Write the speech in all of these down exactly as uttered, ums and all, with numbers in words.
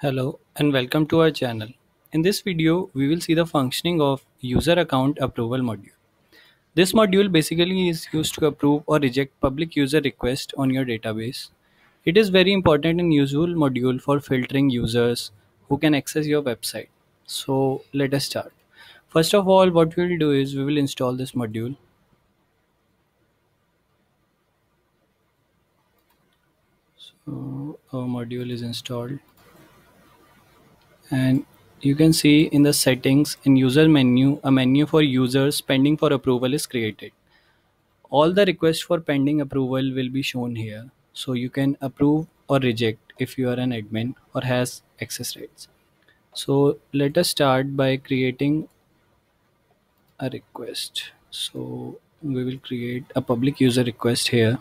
Hello and welcome to our channel. In this video, we will see the functioning of user account approval module. This module basically is used to approve or reject public user requests on your database. It is very important and useful module for filtering users who can access your website. So let us start. First of all, what we will do is we will install this module. So our module is installed. And you can see in the settings in user menu a menu for users pending for approval is created. All the requests for pending approval will be shown here, so you can approve or reject if you are an admin or has access rights. So let us start by creating a request. So we will create a public user request here.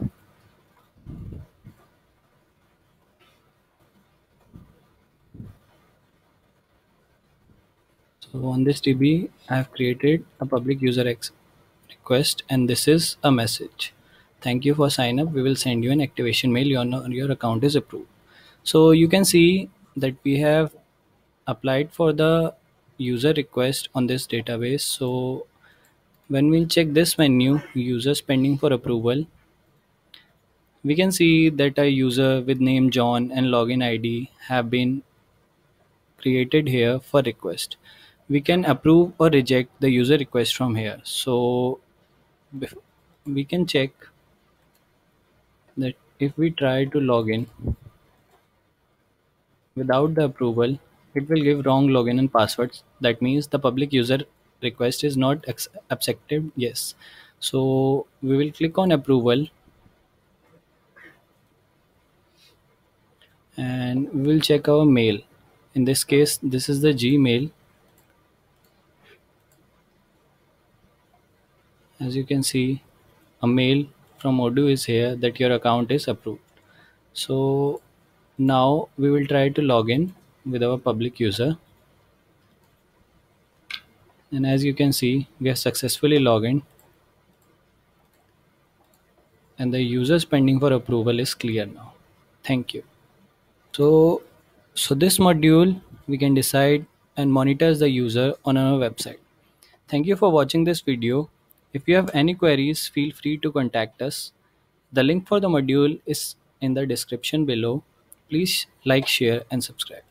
So on this D B, I have created a public user ex- request, and this is a message. Thank you for sign up. We will send you an activation mail. Your, your account is approved. So you can see that we have applied for the user request on this database. So when we'll check this menu, users pending for approval, we can see that a user with name John and login I D have been created here for request. We can approve or reject the user request from here. So bef- we can check that if we try to log in without the approval, it will give wrong login and passwords. That means the public user request is not ex- accepted. Yes. So we will click on approval and we will check our mail. In this case, this is the Gmail. As you can see, a mail from Odoo is here that your account is approved. So now we will try to log in with our public user. And as you can see, we have successfully logged in and the users pending for approval is clear now. Thank you. So, so this module we can decide and monitors the user on our website. Thank you for watching this video. If you have any queries, feel free to contact us. The link for the module is in the description below. Please like, share and subscribe.